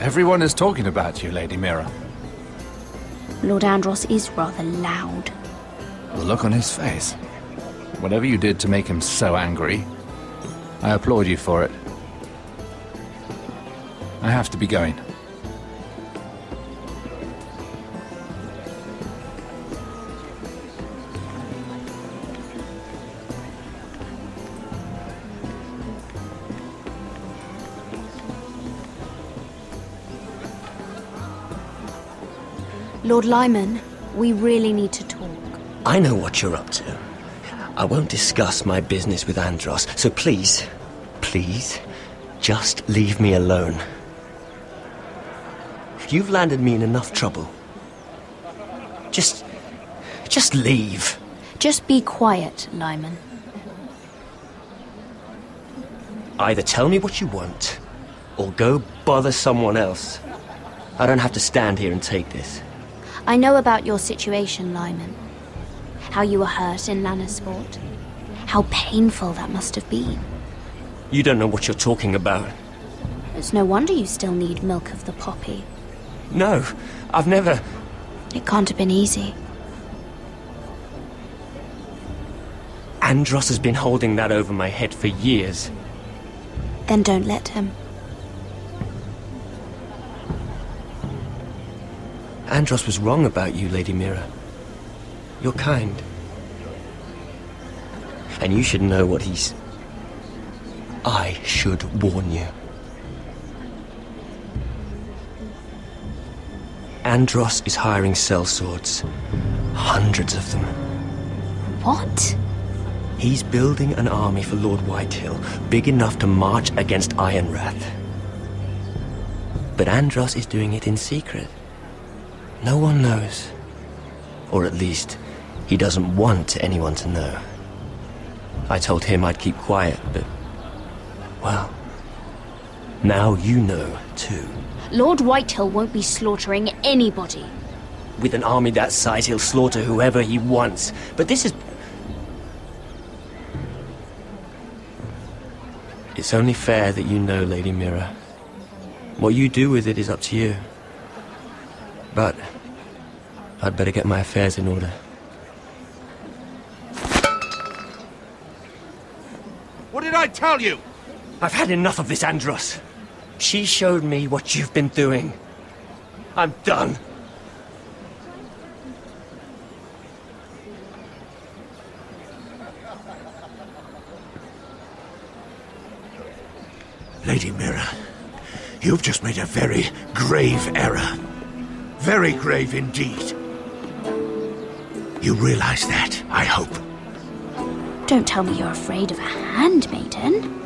Everyone is talking about you, Lady Mira. Lord Andros is rather loud. The look on his face. Whatever you did to make him so angry, I applaud you for it. I have to be going. Lord Lyman, we really need to talk. I know what you're up to. I won't discuss my business with Andros, so please, just leave me alone. You've landed me in enough trouble. Just leave. Just be quiet, Lyman. Either tell me what you want, or go bother someone else. I don't have to stand here and take this. I know about your situation, Lyman. How you were hurt in Lannisport. How painful that must have been. You don't know what you're talking about. It's no wonder you still need milk of the poppy. No, I've never... It can't have been easy. Andros has been holding that over my head for years. Then don't let him. Andros was wrong about you, Lady Mira. You're kind. And you should know what he's... I should warn you. Andros is hiring sellswords. Hundreds of them. What? He's building an army for Lord Whitehill, big enough to march against Ironrath. But Andros is doing it in secret. No one knows. Or at least, he doesn't want anyone to know. I told him I'd keep quiet, but... well... now you know, too. Lord Whitehill won't be slaughtering anybody. With an army that size, he'll slaughter whoever he wants. But this is... It's only fair that you know, Lady Mira. What you do with it is up to you. But I'd better get my affairs in order. What did I tell you? I've had enough of this, Andros. She showed me what you've been doing. I'm done. Lady Mira, you've just made a very grave error. Very grave indeed. You realize that, I hope. Don't tell me you're afraid of a handmaiden.